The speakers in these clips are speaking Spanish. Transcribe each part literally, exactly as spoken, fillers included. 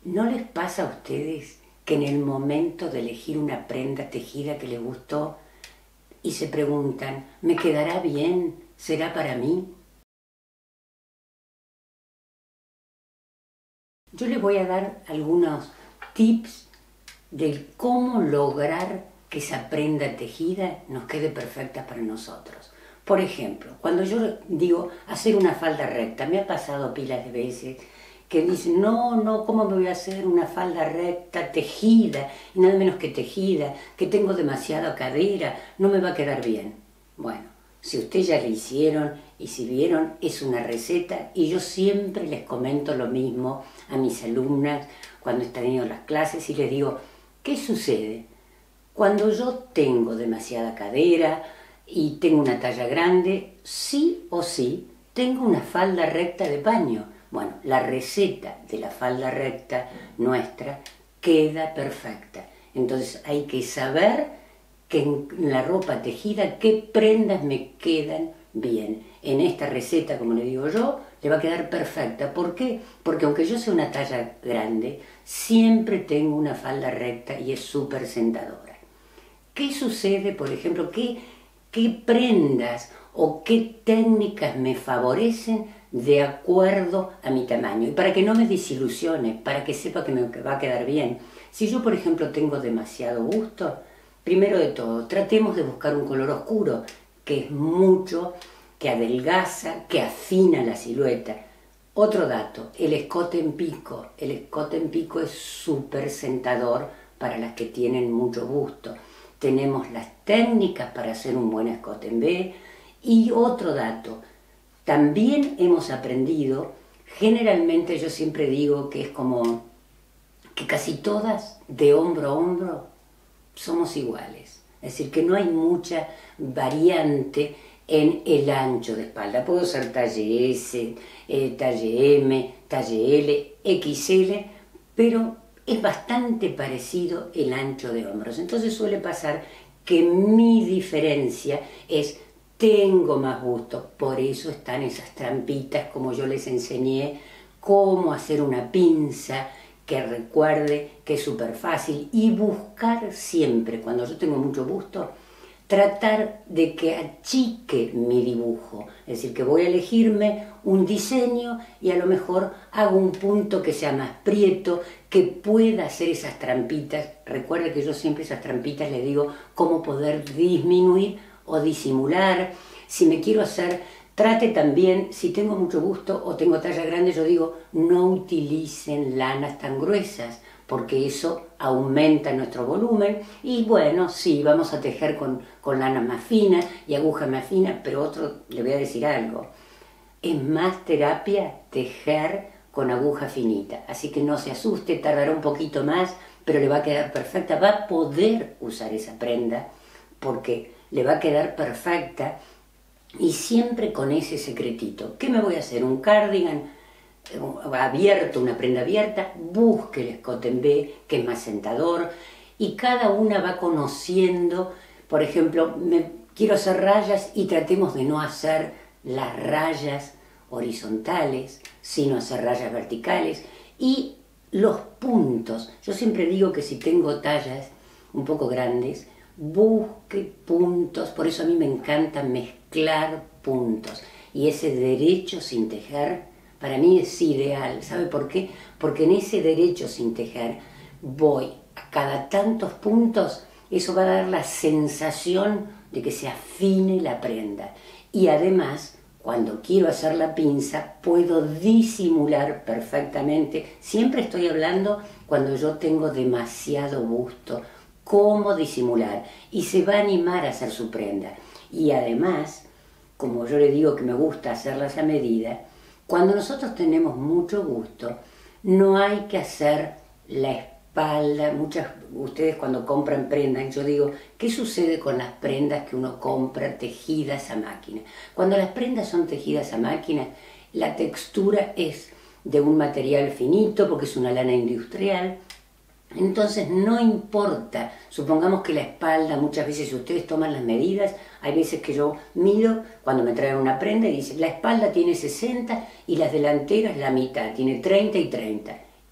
¿No les pasa a ustedes que en el momento de elegir una prenda tejida que les gustó y se preguntan, ¿me quedará bien? ¿Será para mí? Yo les voy a dar algunos tips de cómo lograr que esa prenda tejida nos quede perfecta para nosotros. Por ejemplo, cuando yo digo hacer una falda recta, me ha pasado pilas de veces que dicen, no, no, ¿cómo me voy a hacer una falda recta tejida? Y nada menos que tejida, que tengo demasiada cadera, no me va a quedar bien. Bueno, si ustedes ya la hicieron y si vieron, es una receta y yo siempre les comento lo mismo a mis alumnas cuando están en las clases y les digo, ¿qué sucede? Cuando yo tengo demasiada cadera y tengo una talla grande, sí o sí tengo una falda recta de paño. Bueno, la receta de la falda recta nuestra queda perfecta. Entonces hay que saber que en la ropa tejida qué prendas me quedan bien. En esta receta, como le digo yo, le va a quedar perfecta. ¿Por qué? Porque aunque yo sea una talla grande, siempre tengo una falda recta y es súper sentadora. ¿Qué sucede, por ejemplo? ¿Qué, qué prendas o qué técnicas me favorecen de acuerdo a mi tamaño? Y para que no me desilusione, para que sepa que me va a quedar bien. Si yo, por ejemplo, tengo demasiado busto, primero de todo, tratemos de buscar un color oscuro, que es mucho, que adelgaza, que afina la silueta. Otro dato, el escote en pico. El escote en pico es súper sentador para las que tienen mucho busto. Tenemos las técnicas para hacer un buen escote en V. Y otro dato, también hemos aprendido, generalmente yo siempre digo que es como que casi todas de hombro a hombro somos iguales. Es decir, que no hay mucha variante en el ancho de espalda. Puedo ser talle S, eh, talle M, talle L, equis ele, pero es bastante parecido el ancho de hombros. Entonces suele pasar que mi diferencia es tengo más busto, por eso están esas trampitas como yo les enseñé, cómo hacer una pinza, que recuerde que es súper fácil y buscar siempre, cuando yo tengo mucho busto, tratar de que achique mi dibujo, es decir, que voy a elegirme un diseño y a lo mejor hago un punto que sea más prieto, que pueda hacer esas trampitas. Recuerde que yo siempre esas trampitas les digo cómo poder disminuir o disimular. Si me quiero hacer, trate también, si tengo mucho busto o tengo talla grande, yo digo, no utilicen lanas tan gruesas, porque eso aumenta nuestro volumen. Y bueno, sí, vamos a tejer con, con lana más fina y aguja más fina, pero otro, le voy a decir algo, es más terapia tejer con aguja finita, así que no se asuste, tardará un poquito más, pero le va a quedar perfecta, va a poder usar esa prenda, porque le va a quedar perfecta. Y siempre con ese secretito. ¿Qué me voy a hacer? ¿Un cardigan abierto, una prenda abierta? Busque el escote en V, que es más sentador. Y cada una va conociendo, por ejemplo, me quiero hacer rayas y tratemos de no hacer las rayas horizontales, sino hacer rayas verticales. Y los puntos. Yo siempre digo que si tengo tallas un poco grandes, busque puntos, por eso a mí me encanta mezclar puntos. Y ese derecho sin tejer, para mí es ideal. ¿Sabe por qué? Porque en ese derecho sin tejer voy a cada tantos puntos, eso va a dar la sensación de que se afine la prenda. Y además, cuando quiero hacer la pinza, puedo disimular perfectamente. Siempre estoy hablando cuando yo tengo demasiado busto, cómo disimular, y se va a animar a hacer su prenda. Y además, como yo le digo que me gusta hacerlas a medida, cuando nosotros tenemos mucho gusto, no hay que hacer la espalda. Muchas, ustedes cuando compran prendas, yo digo, ¿qué sucede con las prendas que uno compra tejidas a máquina? Cuando las prendas son tejidas a máquina, la textura es de un material finito, porque es una lana industrial. Entonces no importa, supongamos que la espalda, muchas veces si ustedes toman las medidas, hay veces que yo mido cuando me traen una prenda y dice la espalda tiene sesenta y las delanteras la mitad, tiene treinta y treinta.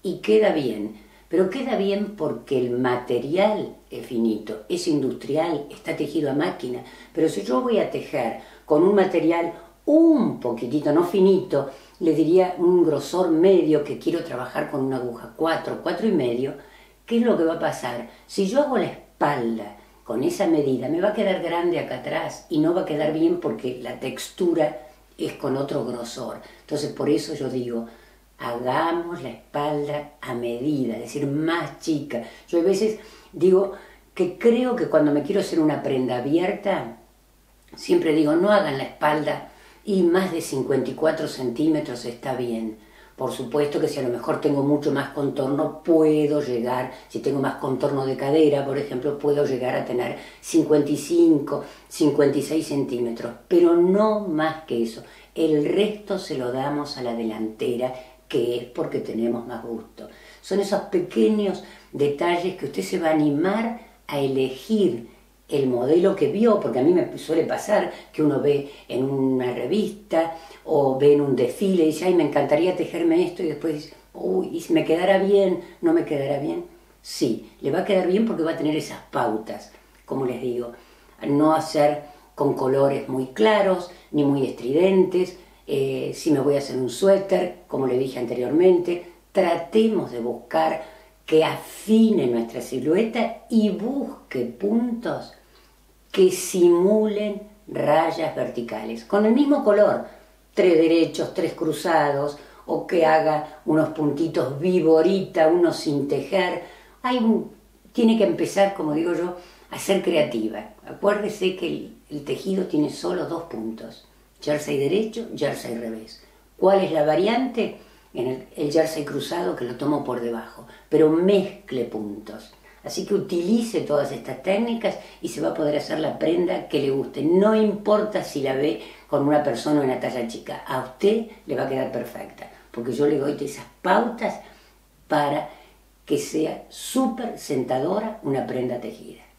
y queda bien, pero queda bien porque el material es finito, es industrial, está tejido a máquina, pero si yo voy a tejer con un material un poquitito, no finito, le diría un grosor medio, que quiero trabajar con una aguja cuatro, cuatro y medio, ¿qué es lo que va a pasar? Si yo hago la espalda con esa medida, me va a quedar grande acá atrás y no va a quedar bien porque la textura es con otro grosor. Entonces por eso yo digo, hagamos la espalda a medida, es decir, más chica. Yo a veces digo que creo que cuando me quiero hacer una prenda abierta, siempre digo, no hagan la espalda y más de cincuenta y cuatro centímetros está bien. Por supuesto que si a lo mejor tengo mucho más contorno, puedo llegar, si tengo más contorno de cadera, por ejemplo, puedo llegar a tener cincuenta y cinco, cincuenta y seis centímetros, pero no más que eso. El resto se lo damos a la delantera, que es porque tenemos más gusto. Son esos pequeños detalles que usted se va a animar a elegir el modelo que vio, porque a mí me suele pasar que uno ve en una revista o ve en un desfile y dice, ay, me encantaría tejerme esto, y después dice, uy, ¿y si me quedará bien? ¿No me quedará bien? Sí, le va a quedar bien porque va a tener esas pautas, como les digo, no hacer con colores muy claros ni muy estridentes. Eh, si me voy a hacer un suéter, como le dije anteriormente, tratemos de buscar que afine nuestra silueta y busque puntos que simulen rayas verticales, con el mismo color, tres derechos, tres cruzados, o que haga unos puntitos viborita, uno sin tejer. Hay un, tiene que empezar, como digo yo, a ser creativa. Acuérdese que el, el tejido tiene solo dos puntos, jersey derecho, jersey revés. ¿Cuál es la variante? En el, el jersey cruzado, que lo tomo por debajo, pero mezcle puntos. Así que utilice todas estas técnicas y se va a poder hacer la prenda que le guste. No importa si la ve con una persona en una talla chica, a usted le va a quedar perfecta, porque yo le doy esas pautas para que sea súper sentadora una prenda tejida.